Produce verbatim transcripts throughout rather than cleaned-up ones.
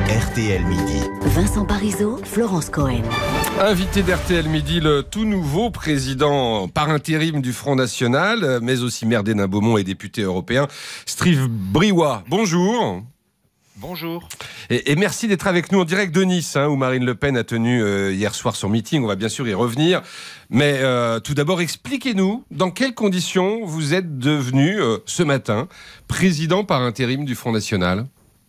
R T L Midi. Vincent Parisot, Florence Cohen. Invité d'R T L Midi, le tout nouveau président par intérim du Front National, mais aussi maire d'Hénin-Beaumont et député européen, Steve Briouat. Bonjour. Bonjour. Et, et merci d'être avec nous en direct de Nice, hein, où Marine Le Pen a tenu euh, hier soir son meeting. On va bien sûr y revenir. Mais euh, tout d'abord, expliquez-nous dans quelles conditions vous êtes devenu euh, ce matin président par intérim du Front National.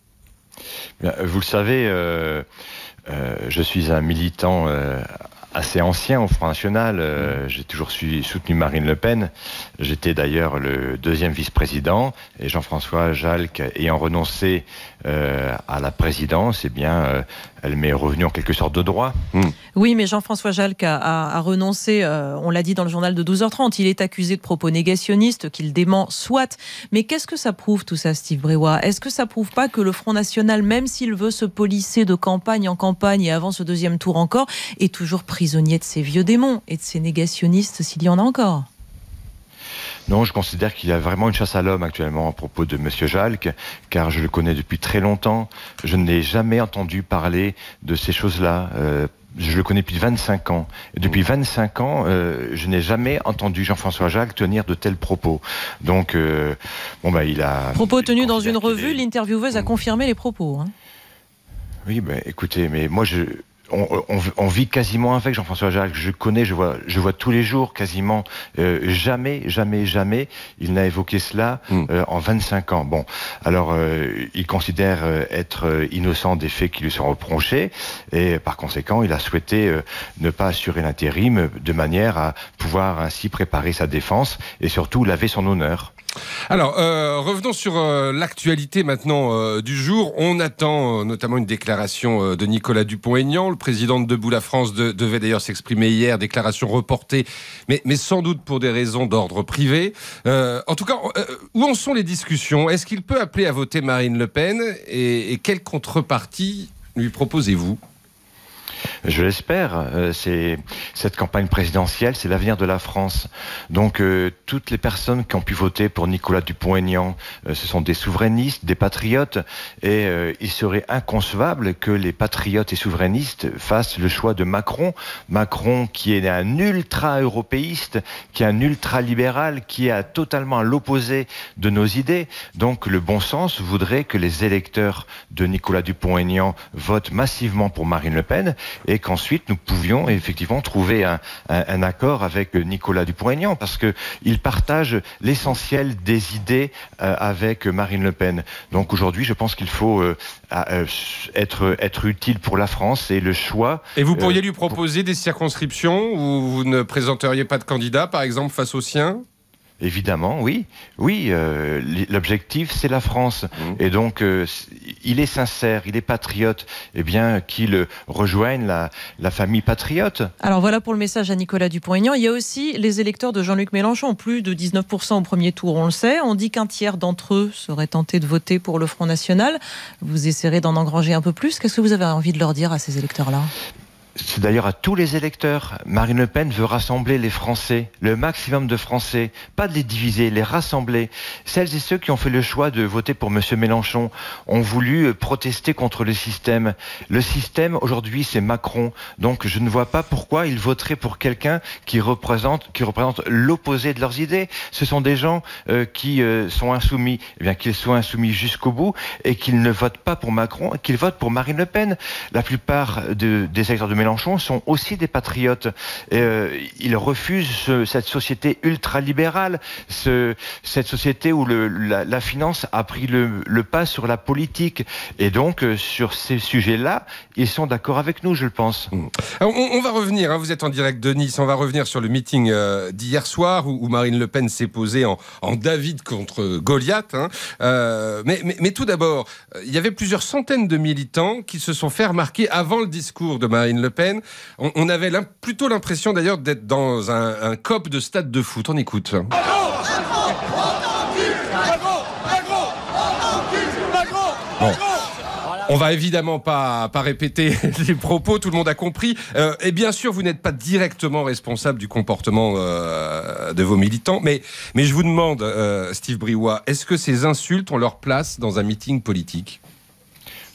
Bien, vous le savez, euh, euh, je suis un militant euh, assez ancien au Front National. Euh, j'ai toujours su, soutenu Marine Le Pen. J'étais d'ailleurs le deuxième vice-président. Et Jean-François Jalc ayant renoncé euh, à la présidence, eh bien, euh, elle m'est revenue en quelque sorte de droit. Mmh. Oui, mais Jean-François Jalc a, a, a renoncé, euh, on l'a dit dans le journal de douze heures trente, il est accusé de propos négationnistes, qu'il dément, soit. Mais qu'est-ce que ça prouve tout ça, Steve Briouat? Est-ce que ça prouve pas que le Front National, même s'il veut se polisser de campagne en campagne et avant ce deuxième tour encore, est toujours prisonnier de ses vieux démons et de ses négationnistes s'il y en a encore? Non, je considère qu'il y a vraiment une chasse à l'homme actuellement à propos de M. Jalc, car je le connais depuis très longtemps. Je n'ai jamais entendu parler de ces choses-là. Euh, je le connais depuis vingt-cinq ans. Et depuis vingt-cinq ans, euh, je n'ai jamais entendu Jean-François Jalc tenir de tels propos. Donc, euh, bon, bah, il a... Propos tenus dans une revue, est... l'intervieweuse a confirmé les propos. Hein. Oui, ben, écoutez, mais moi, je... On, on, on vit quasiment avec Jean-François Jalc. Je connais, je vois, je vois tous les jours quasiment. Euh, jamais, jamais, jamais, il n'a évoqué cela euh, en vingt-cinq ans. Bon, alors euh, il considère euh, être innocent des faits qui lui sont reprochés et par conséquent, il a souhaité euh, ne pas assurer l'intérim de manière à pouvoir ainsi préparer sa défense et surtout laver son honneur. Alors, euh, revenons sur euh, l'actualité maintenant euh, du jour. On attend euh, notamment une déclaration euh, de Nicolas Dupont-Aignan. Le président de Debout la France de, devait d'ailleurs s'exprimer hier, déclaration reportée, mais, mais sans doute pour des raisons d'ordre privé. Euh, en tout cas, euh, où en sont les discussions? Est-ce qu'il peut appeler à voter Marine Le Pen et, et quelle contrepartie lui proposez-vous? Je l'espère. Euh, c'est cette campagne présidentielle, c'est l'avenir de la France. Donc euh, toutes les personnes qui ont pu voter pour Nicolas Dupont-Aignan, euh, ce sont des souverainistes, des patriotes, et euh, il serait inconcevable que les patriotes et souverainistes fassent le choix de Macron. Macron qui est un ultra-européiste, qui est un ultra-libéral, qui est à totalement à l'opposé de nos idées. Donc le bon sens voudrait que les électeurs de Nicolas Dupont-Aignan votent massivement pour Marine Le Pen, et qu'ensuite nous pouvions effectivement trouver un, un, un accord avec Nicolas Dupont-Aignan, parce qu'il partage l'essentiel des idées euh, avec Marine Le Pen. Donc aujourd'hui, je pense qu'il faut euh, euh, être, être utile pour la France, et le choix... Et vous pourriez euh, lui pour... proposer des circonscriptions où vous ne présenteriez pas de candidat, par exemple, face aux siens ? Évidemment, oui. Oui, euh, l'objectif, c'est la France. Mmh. Et donc, euh, il est sincère, il est patriote. Eh bien, qu'il rejoigne la, la famille patriote. Alors voilà pour le message à Nicolas Dupont-Aignan. Il y a aussi les électeurs de Jean-Luc Mélenchon. Plus de dix-neuf pour cent au premier tour, on le sait. On dit qu'un tiers d'entre eux seraient tentés de voter pour le Front National. Vous essaierez d'en engranger un peu plus. Qu'est-ce que vous avez envie de leur dire à ces électeurs-là ? C'est d'ailleurs à tous les électeurs. Marine Le Pen veut rassembler les Français, le maximum de Français, pas de les diviser, les rassembler. Celles et ceux qui ont fait le choix de voter pour M. Mélenchon ont voulu protester contre le système. Le système, aujourd'hui, c'est Macron. Donc je ne vois pas pourquoi ils voteraient pour quelqu'un qui représente, qui représente l'opposé de leurs idées. Ce sont des gens euh, qui euh, sont insoumis. Eh bien, qu'ils soient insoumis jusqu'au bout et qu'ils ne votent pas pour Macron, qu'ils votent pour Marine Le Pen. La plupart de, des électeurs de Mélenchon sont aussi des patriotes. Euh, ils refusent ce, cette société ultralibérale, ce, cette société où le, la, la finance a pris le, le pas sur la politique. Et donc, euh, sur ces sujets-là, ils sont d'accord avec nous, je le pense. Alors, on, on va revenir, hein, vous êtes en direct de Nice, on va revenir sur le meeting euh, d'hier soir où, où Marine Le Pen s'est posée en, en David contre Goliath. Hein. Euh, mais, mais, mais tout d'abord, il y avait plusieurs centaines de militants qui se sont fait remarquer avant le discours de Marine Le Pen. On, on avait plutôt l'impression d'ailleurs d'être dans un, un C O P de stade de foot. On écoute. Bon. On va évidemment pas, pas répéter les propos, tout le monde a compris. Euh, et bien sûr, vous n'êtes pas directement responsable du comportement euh, de vos militants. Mais, mais je vous demande, euh, Steve Briouat, est-ce que ces insultes ont leur place dans un meeting politique ?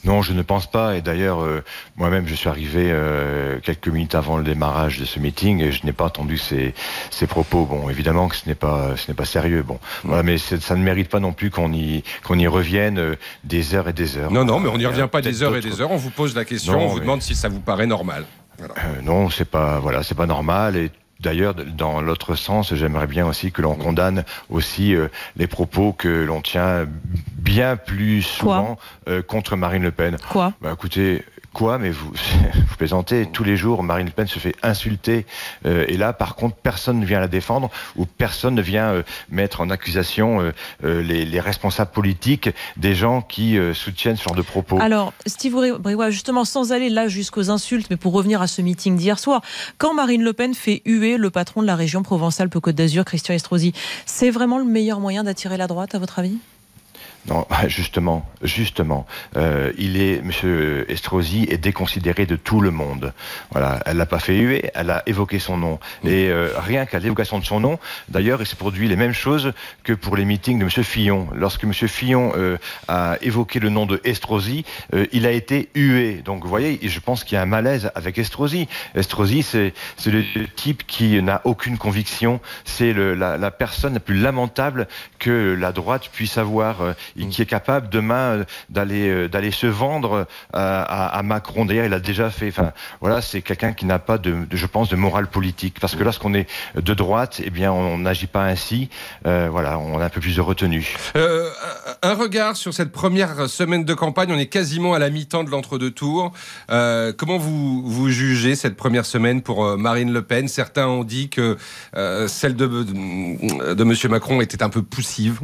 Non, je ne pense pas. Et d'ailleurs, euh, moi-même, je suis arrivé euh, quelques minutes avant le démarrage de ce meeting et je n'ai pas entendu ces, ces propos. Bon, évidemment que ce n'est pas, ce n'est pas sérieux. Bon, mmh. voilà, mais ça ne mérite pas non plus qu'on y, qu'on y revienne euh, des heures et des heures. Non, non, mais on n'y revient pas des heures et des heures. On vous pose la question, non, on vous mais... demande si ça vous paraît normal. Voilà. Euh, non, c'est pas, voilà, c'est pas normal. Et d'ailleurs, dans l'autre sens, j'aimerais bien aussi que l'on condamne aussi euh, les propos que l'on tient bien plus souvent euh, contre Marine Le Pen. Quoi ? Bah, écoutez, quoi ? Mais vous, vous plaisantez. Tous les jours, Marine Le Pen se fait insulter. Euh, et là, par contre, personne ne vient la défendre ou personne ne vient euh, mettre en accusation euh, euh, les, les responsables politiques des gens qui euh, soutiennent ce genre de propos. Alors, Steve Briouat, justement, sans aller là jusqu'aux insultes, mais pour revenir à ce meeting d'hier soir, quand Marine Le Pen fait huer le patron de la région Provence-Alpes-Côte d'Azur, Christian Estrosi, c'est vraiment le meilleur moyen d'attirer la droite, à votre avis ? Non, justement, justement, euh, il est, Monsieur Estrosi est déconsidéré de tout le monde. Voilà, elle l'a pas fait huer, elle a évoqué son nom. Et euh, rien qu'à l'évocation de son nom, d'ailleurs, il s'est produit les mêmes choses que pour les meetings de Monsieur Fillon. Lorsque Monsieur Fillon euh, a évoqué le nom de Estrosi, euh, il a été hué. Donc, vous voyez, je pense qu'il y a un malaise avec Estrosi. Estrosi, c'est c'est le type qui n'a aucune conviction. C'est le, la, la personne la plus lamentable que la droite puisse avoir. Euh, Et qui est capable demain d'aller d'aller se vendre à, à, à Macron. D'ailleurs, il a déjà fait. Enfin, voilà, c'est quelqu'un qui n'a pas de, de, je pense, de morale politique. Parce que lorsqu'on est de droite, eh bien, on n'agit pas ainsi. Euh, voilà, on a un peu plus de retenue. Euh, un regard sur cette première semaine de campagne. On est quasiment à la mi-temps de l'entre-deux tours. Euh, comment vous vous jugez cette première semaine pour Marine Le Pen ? Certains ont dit que euh, celle de de, de Monsieur Macron était un peu poussive.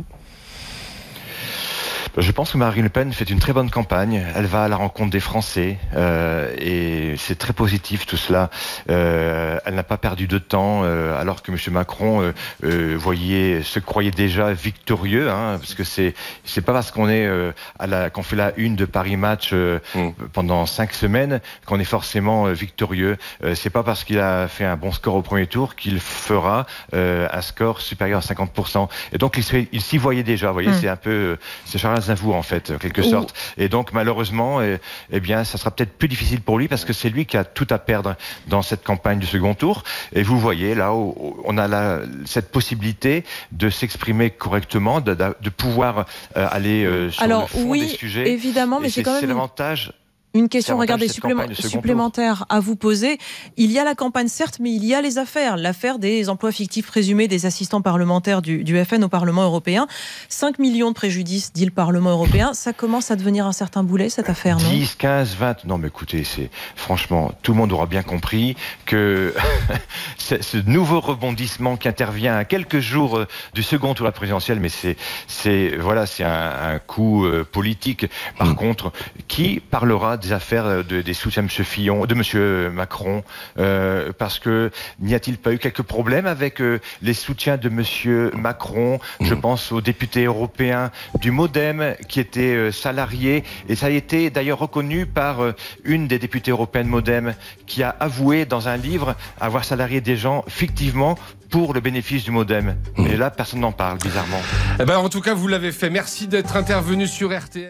Je pense que Marine Le Pen fait une très bonne campagne. Elle va à la rencontre des Français euh, et c'est très positif tout cela. Euh, elle n'a pas perdu de temps euh, alors que Monsieur Macron euh, euh, voyait, se croyait déjà victorieux, hein, parce que c'est c'est pas parce qu'on est euh, à la qu'on fait la une de Paris Match euh, mmh. pendant cinq semaines qu'on est forcément euh, victorieux. Euh, c'est pas parce qu'il a fait un bon score au premier tour qu'il fera euh, un score supérieur à cinquante pour cent. Et donc il, il s'y voyait déjà. Vous voyez, mmh. c'est un peu c'est Charles Aznavour en fait, en quelque sorte. Et donc malheureusement, eh, eh bien, ça sera peut-être plus difficile pour lui parce que c'est lui qui a tout à perdre dans cette campagne du second tour. Et vous voyez là, où on a la, cette possibilité de s'exprimer correctement, de, de, de pouvoir euh, aller euh, sur Alors, le fond oui, des sujets. Évidemment, mais c'est quand même l'avantage. Une question, regardez, supplément, supplémentaire à vous poser. Il y a la campagne, certes, mais il y a les affaires. L'affaire des emplois fictifs présumés des assistants parlementaires du, du F N au Parlement européen. cinq millions de préjudices, dit le Parlement européen. Ça commence à devenir un certain boulet, cette affaire, non ? dix, quinze, vingt... Non, mais écoutez, c'est franchement, tout le monde aura bien compris que ce nouveau rebondissement qui intervient à quelques jours du second tour de la présidentielle, mais c'est, c'est, voilà, c'est un, un coup euh, politique. Par mmh. contre, qui parlera des affaires de, des soutiens de M. Fillon, de M. Macron, euh, parce que n'y a-t-il pas eu quelques problèmes avec euh, les soutiens de M. Macron ? Je pense aux députés européens du Modem qui étaient euh, salariés, et ça a été d'ailleurs reconnu par euh, une des députées européennes Modem qui a avoué dans un livre avoir salarié des gens fictivement pour le bénéfice du Modem. Et là, personne n'en parle, bizarrement. Eh ben, en tout cas, vous l'avez fait. Merci d'être intervenu sur R T L.